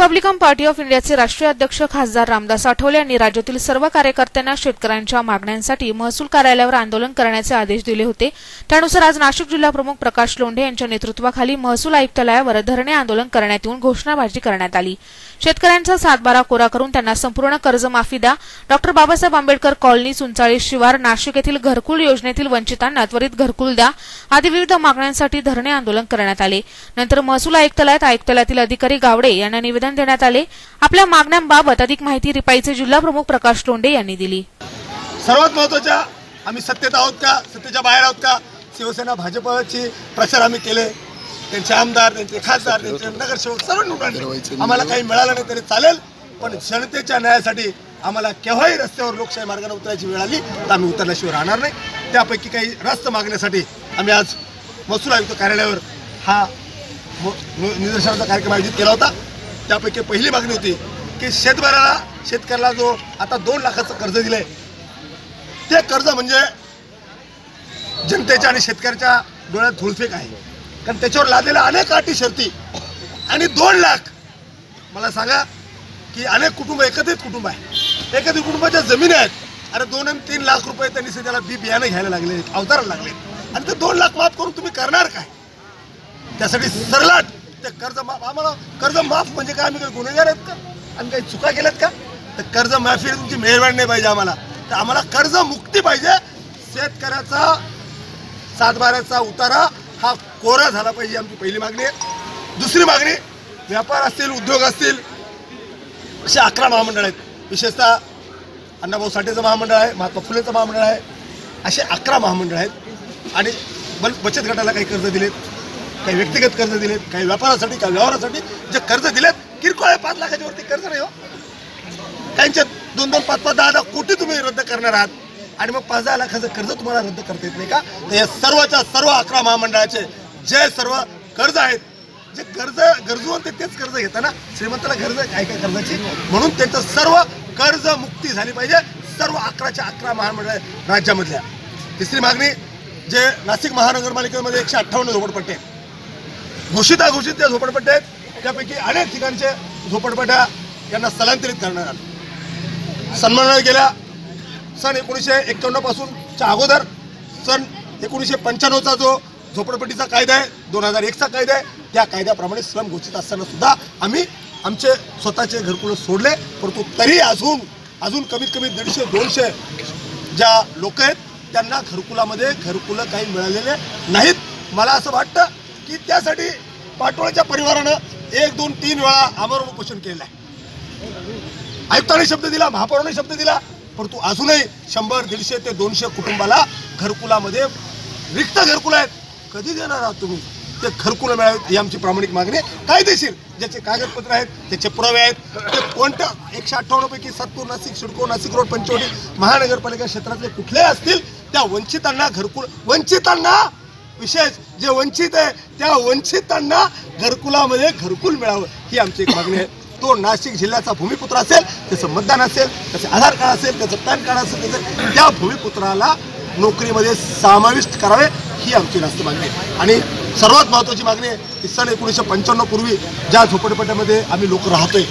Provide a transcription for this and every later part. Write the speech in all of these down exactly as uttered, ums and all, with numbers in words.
Republican party of इंडियाचे राष्ट्रीय अध्यक्ष खासदार रामदास आठवले यांनी राज्यातील सर्व कार्यकर्त्यांना शेतकऱ्यांच्या मागण्यांसाठी महसूल कार्यालयावर आंदोलन करण्याचे आदेश दिले होते। त्यानुसार आज नाशिक जिल्हा प्रमुख प्रकाश लोंढे यांच्या नेतृत्वाखाली महसूल आयुक्तालयावर धरणे आंदोलन करण्यात येऊन घोषणाबाजी करण्यात आली। शेतकऱ्यांचा सातबारा कोरा करून त्यांना संपूर्ण कर्जमाफी द्या, डॉक्टर बाबासाहेब आंबेडकर कॉलनी सुंचाळी शिवार नाशिक येथील घरकुल योजनेतील वंचितांना त्वरित घरकुल द्या आदी विविध मागण्यांसाठी धरणे आंदोलन करण्यात आले। नंतर महसूल आयुक्तालयात आयुक्तालयातील अधिकारी गावडे यांना निवेदन देण्यात आले। आपल्या मागण्यांबाबत अधिक माहिती रिपाईचे जिल्हा प्रमुख प्रकाश लोंढे यांनी दिली। सर्वात महत्त्वाच्या आम्ही सत्तेत आहोत का सत्तेच्या बाहेर आहोत का, शिवसेना भाजपची प्रचार आम्ही केले, त्यांचे आमदार त्यांचे खासदार त्यांचे नगरसेवक सर्व निवडून आम्हाला काही मिळालं नाही तरी चालेल, पण जनतेच्या न्यायासाठी आम्हाला केव्हाही रस्त्यावर लोकशाही मार्गाने उतरायची वेळ आली तर आम्ही उतरल्याशिवाय राहणार नाही। त्यापैकी काही रस्ते मागण्यासाठी आम्ही आज महसूल आयुक्त कार्यालयावर हा निदर्शनाचा कार्यक्रम आयोजित केला होता। त्यापैकी पहिली मागणी होती की शेतकऱ्याला शेतकऱ्याला जो आता दोन लाखाचं कर्ज दिलंय ते कर्ज म्हणजे जनतेच्या आणि शेतकऱ्याच्या डोळ्यात धुळफेक आहे, कारण त्याच्यावर लादलेल्या अनेक अटी शर्ती आणि दोन लाख मला सांगा की अनेक कुटुंब एकत्रित कुटुंब आहे, एकत्रित कुटुंबाच्या जमिनी आहेत, अरे दोन आणि तीन लाख रुपये त्यांनी सध्याला बी बियाणं घ्यायला लागले अवताराला लागले आणि ते दोन लाख माफ करून तुम्ही करणार काय? त्यासाठी सरलाट ते कर्ज माफ आम्हाला कर्ज माफ म्हणजे काय, आम्ही काही गुन्हेगार आहेत का, आम्ही काही चुका केल्यात का? तर कर्ज माफी तुमची मेहरबानी नाही पाहिजे आम्हाला, तर आम्हाला कर्ज मुक्ती पाहिजे। शेतकऱ्याचा सातबाऱ्याचा उतारा हा कोरा झाला पाहिजे, आमची पहिली मागणी आहे। दुसरी मागणी व्यापार असतील उद्योग असतील असे अकरा महामंडळ आहेत, विशेषतः अण्णाभाऊ साठेचं महामंडळ आहे, महात्मा फुलेचं महामंडळ आहे, असे अकरा महामंडळ आहेत आणि बचत गटाला काही कर्ज दिलेत, काही व्यक्तिगत कर्ज दिलेत, काही व्यापारासाठी काही व्यवहारासाठी जे कर्ज दिलेत किरकोळ आहे, पाच लाखाच्या वरती कर्ज नाही हो, काहींचे दोन दोन पाच पाच दहा दहा कोटी तुम्ही रद्द करणार आहात आणि मग पाच दहा लाखाचं कर्ज तुम्हाला रद्द करता येत नाही का? तर या सर्वच्या सर्व अकरा महामंडळाचे जे सर्व कर्ज आहेत, जे कर्ज गरजू ते तेच कर्ज घेताना श्रीमंताला गरज आहे काय कर्जाची, म्हणून त्यांचं सर्व कर्ज मुक्ती झाली पाहिजे, सर्व अकराच्या अकरा महामंडळ राज्यामधल्या। तिसरी मागणी जे नाशिक महानगरपालिकेमध्ये एकशे अठ्ठावन्न झोपडपट्टे आहेत, घोषित अघोषित त्या झोपडपट्ट्या आहेत, त्यापैकी अनेक ठिकाणचे झोपडपट्ट्या यांना स्थलांतरित करणार आलं। सन्मान गेल्या सन एकोणीसशे एक्क्याण्णव पासूनच्या अगोदर सन एकोणीसशे पंच्याण्णवचा जो झोपडपट्टीचा कायदा आहे, दोन हजार एकचा कायदा आहे, त्या कायद्याप्रमाणे श्रम घोषित असताना सुद्धा आम्ही आमचे स्वतःचे घरकुल सोडले, परंतु तरी अजून अजून कमीत कमी दीडशे दोनशे ज्या लोक आहेत त्यांना घरकुलामध्ये घरकुलं काही मिळालेले नाहीत। मला असं वाटतं की त्यासाठी पाटोळ्याच्या परिवारानं एक दोन तीन वेळा आमरण उपोषण केलं आहे, आयुक्तांनी शब्द दिला, महापौरांनी शब्द दिला, परंतु अजूनही शंभर दीडशे ते दोनशे कुटुंबाला घरकुलामध्ये रिक्त घरकुल आहेत, कधी देणार आहात तुम्ही? ते घरकुलं मिळावीत ही आमची प्रामाणिक मागणी आहे। कायदेशीर ज्याचे कागदपत्र आहेत त्याचे पुरावे आहेत, ते कोणत्या एकशे अठ्ठावन्न पैकी सत्तूर नाशिक सिडको नाशिक रोड पंचवटी महानगरपालिका क्षेत्रातले कुठलेही असतील त्या वंचितांना घरकुल वंचितांना विशेष जे वंचित आहे त्या वंचितांना घरकुलामध्ये घरकुल मिळावं ही आमची एक मागणी आहे। तो नाशिक जिल्ह्याचा भूमिपुत्र असेल, त्याचं मतदान असेल, त्याचे आधार कार्ड असेल, त्याचं पॅन कार्ड असेल, त्याचं त्या भूमिपुत्राला नोकरीमध्ये समाविष्ट करावे ही आमची रास्त मागणी आहे। आणि सर्वात महत्त्वाची मागणी आहे की सन एकोणीसशे पंच्याण्णव पूर्वी ज्या झोपडपट्ट्यामध्ये आम्ही लोक राहतोय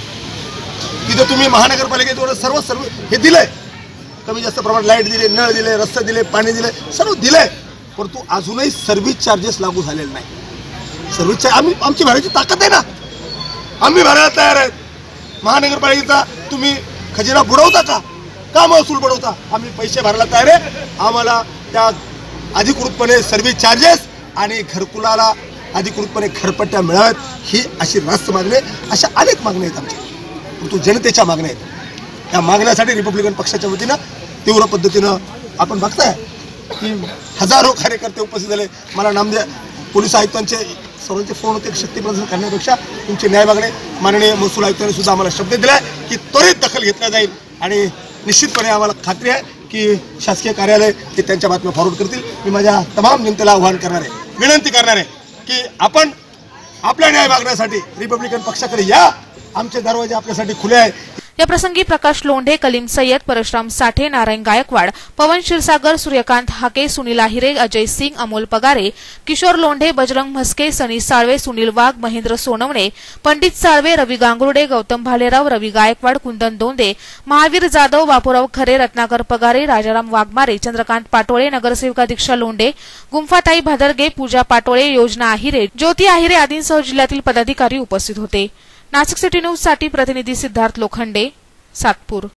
तिथे तुम्ही महानगरपालिकेद्वारे सर्व सर्व हे दिलंय, कमी जास्त प्रमाणात लाईट दिले, नळ दिले, रस्ते दिले, पाणी दिले, सर्व दिलंय, परंतु अजूनही सर्व्हिस चार्जेस लागू झालेले नाही। सर्व्हिस चार्ज आम्ही आमची भरायची ताकद आहे ना, आम्ही भरायला तयार आहेत। महानगरपालिकेचा तुम्ही खजिना बुडवता का का महसूल बुडवता? आम्ही पैसे भरायला तयार आहे, आम्हाला त्या अधिकृतपणे सर्व्हिस चार्जेस आणि घरकुलाला अधिकृतपणे घरपट्ट्या मिळाव्यात ही अशी रास्त मागणी आहे। अशा अनेक मागण्या आहेत आमच्या, परंतु जनतेच्या मागण्या आहेत। या मागण्यासाठी रिपब्लिकन पक्षाच्या वतीनं तीव्र पद्धतीनं आपण बघताय की हजारो कार्यकर्ते उपस्थित झाले। मला नामदेव पोलीस आयुक्तांचे सर्वांचे फोन होते, शक्ती प्रदर्शन करण्यापेक्षा तुमचे न्याय मागणे माननीय महसूल आयुक्तांनी सुद्धा आम्हाला शब्द दिला आहे की त्वरित दखल घेतला जाईल आणि निश्चितपणे आम्हाला खात्री आहे की शासकीय कार्यालय ते त्यांच्या बातम्या फॉरवर्ड करतील। मी माझ्या तमाम जनतेला आवाहन करणार आहे, विनंती करणार आहे की आपण आपल्या न्याय मागण्यासाठी रिपब्लिकन पक्षाकडे या, आमचे दरवाजे आपल्यासाठी खुले आहे। या प्रसंगी प्रकाश लोंढे, कलीम सय्यद, परशुराम साठे, नारायण गायकवाड, पवन क्षीरसागर, सूर्यकांत हाके, सुनील आहिरे, अजय सिंग, अमोल पगारे, किशोर लोंढे, बजरंग म्हस्के, सनी साळवे, सुनील वाघ, महेंद्र सोनवणे, पंडित साळवे, रवी गांगुर्डे, गौतम भालेराव, रवी गायकवाड, कुंदन दोंदे, महावीर जाधव, बापूराव खरे, रत्नाकर पगारे, राजाराम वाघमारे, चंद्रकांत पाटोळे, नगरसेविका दीक्षा लोंढे, गुंफाताई भादरगे, पूजा पाटोळे, योजना आहिरे, ज्योती आहिरे आदींसह जिल्ह्यातील पदाधिकारी उपस्थित होते. नाशिक सिटी न्यूज साठी प्रतिनिधी सिद्धार्थ लोखंडे, सातपूर.